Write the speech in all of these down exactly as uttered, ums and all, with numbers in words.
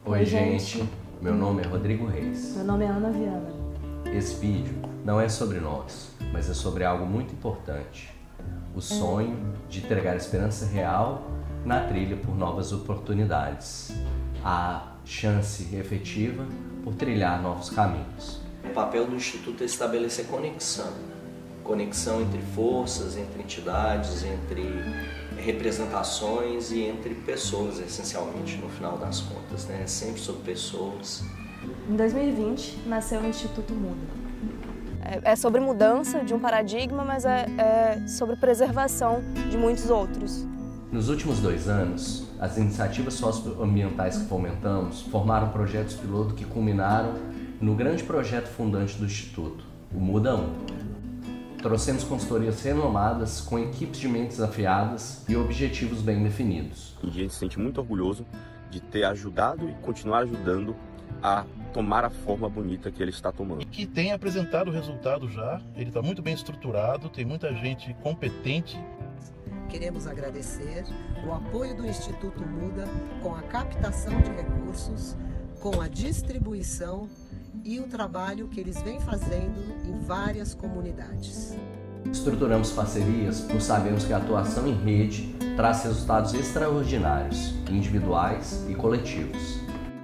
Oi, gente. Meu nome é Rodrigo Reis. Meu nome é Ana Viana. Esse vídeo não é sobre nós, mas é sobre algo muito importante. O sonho de entregar esperança real na trilha por novas oportunidades. A chance efetiva por trilhar novos caminhos. O papel do Instituto é estabelecer conexão. Conexão entre forças, entre entidades, entre representações e entre pessoas, essencialmente, no final das contas, né? Sempre sobre pessoas. Em dois mil e vinte, nasceu o Instituto Muda. É sobre mudança de um paradigma, mas é, é sobre preservação de muitos outros. Nos últimos dois anos, as iniciativas socioambientais que fomentamos formaram projetos piloto que culminaram no grande projeto fundante do Instituto, o Muda um. Trouxemos consultorias renomadas com equipes de mentes afiadas e objetivos bem definidos. E a gente se sente muito orgulhoso de ter ajudado e continuar ajudando a tomar a forma bonita que ele está tomando. E que tem apresentado o resultado já, ele está muito bem estruturado, tem muita gente competente. Queremos agradecer o apoio do Instituto Muda com a captação de recursos, com a distribuição e o trabalho que eles vêm fazendo em várias comunidades. Estruturamos parcerias por sabermos que a atuação em rede traz resultados extraordinários, individuais e coletivos.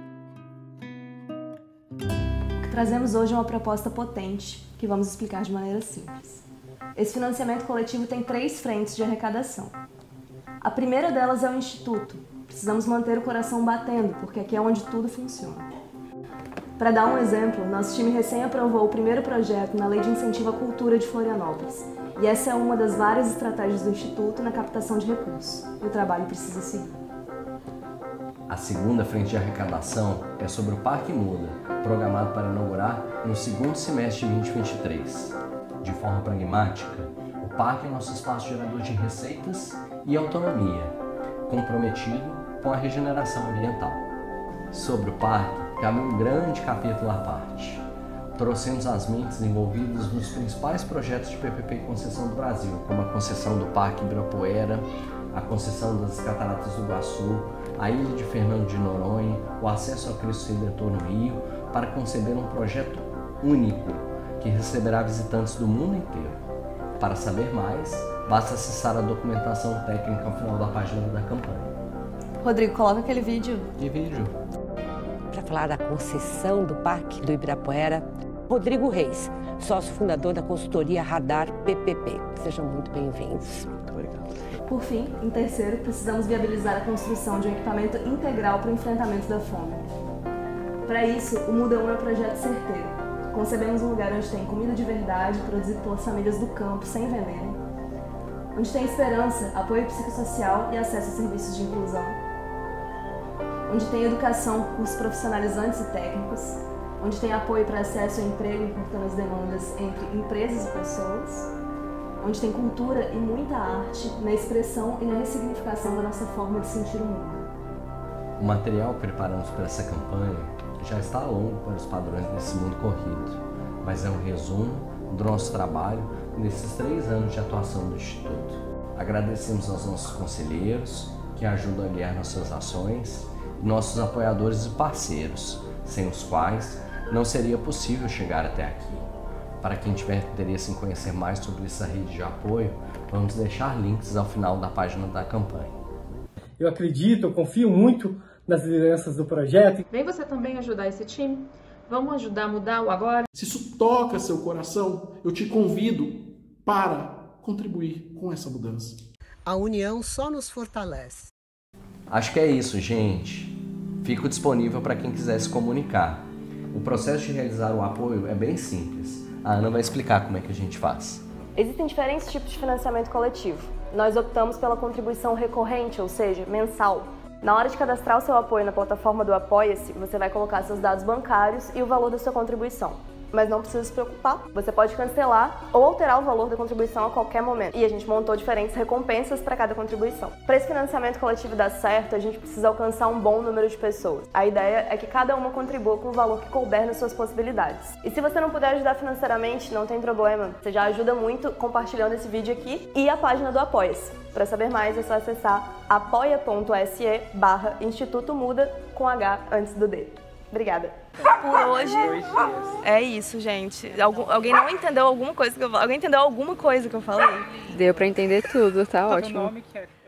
Trazemos hoje uma proposta potente que vamos explicar de maneira simples. Esse financiamento coletivo tem três frentes de arrecadação. A primeira delas é o Instituto. Precisamos manter o coração batendo, porque aqui é onde tudo funciona. Para dar um exemplo, nosso time recém aprovou o primeiro projeto na Lei de Incentivo à Cultura de Florianópolis. E essa é uma das várias estratégias do Instituto na captação de recursos. E o trabalho precisa seguir. A segunda frente de arrecadação é sobre o Parque Muda, programado para inaugurar no segundo semestre de dois mil e vinte e três. De forma pragmática, o parque é nosso espaço gerador de receitas e autonomia, comprometido com a regeneração ambiental. Sobre o parque, cabe um grande capítulo à parte. Trouxemos as mentes envolvidas nos principais projetos de P P P e concessão do Brasil, como a concessão do Parque Ibirapuera, a concessão das Cataratas do Iguaçu, a ilha de Fernando de Noronha, o acesso ao Cristo Redentor no Rio, para conceber um projeto único que receberá visitantes do mundo inteiro. Para saber mais, basta acessar a documentação técnica ao final da página da campanha. Rodrigo, coloca aquele vídeo. Que vídeo? Para falar da concessão do Parque do Ibirapuera, Rodrigo Reis, sócio fundador da consultoria Radar P P P. Sejam muito bem-vindos. Muito obrigado. Por fim, em terceiro, precisamos viabilizar a construção de um equipamento integral para o enfrentamento da fome. Para isso, o Muda um é um projeto certeiro. Concebemos um lugar onde tem comida de verdade, produzido pelas famílias do campo, sem veneno, onde tem esperança, apoio psicossocial e acesso a serviços de inclusão, onde tem educação, cursos profissionalizantes e técnicos, onde tem apoio para acesso ao emprego, importando as demandas entre empresas e pessoas, onde tem cultura e muita arte na expressão e na ressignificação da nossa forma de sentir o mundo. O material que preparamos para essa campanha já está longo para os padrões desse mundo corrido, mas é um resumo do nosso trabalho nesses três anos de atuação do Instituto. Agradecemos aos nossos conselheiros que ajudam a guiar nossas ações e nossos apoiadores e parceiros, sem os quais não seria possível chegar até aqui. Para quem tiver interesse em conhecer mais sobre essa rede de apoio, vamos deixar links ao final da página da campanha. Eu acredito, eu confio muito nas lideranças do projeto. Vem você também ajudar esse time? Vamos ajudar a mudar o agora? Se isso toca seu coração, eu te convido para contribuir com essa mudança. A união só nos fortalece. Acho que é isso, gente. Fico disponível para quem quiser se comunicar. O processo de realizar o apoio é bem simples. A Ana vai explicar como é que a gente faz. Existem diferentes tipos de financiamento coletivo. Nós optamos pela contribuição recorrente, ou seja, mensal. Na hora de cadastrar o seu apoio na plataforma do Apoia-se, você vai colocar seus dados bancários e o valor da sua contribuição. Mas não precisa se preocupar, você pode cancelar ou alterar o valor da contribuição a qualquer momento. E a gente montou diferentes recompensas para cada contribuição. Para esse financiamento coletivo dar certo, a gente precisa alcançar um bom número de pessoas. A ideia é que cada uma contribua com o valor que couber nas suas possibilidades. E se você não puder ajudar financeiramente, não tem problema. Você já ajuda muito compartilhando esse vídeo aqui e a página do Apoia-se. Para saber mais é só acessar apoia.se barra Instituto Muda com H antes do D. Obrigada. Por hoje é isso, gente. Algum, alguém não entendeu alguma coisa que eu falei? Alguém entendeu alguma coisa que eu falei? Deu pra entender tudo, tá ótimo.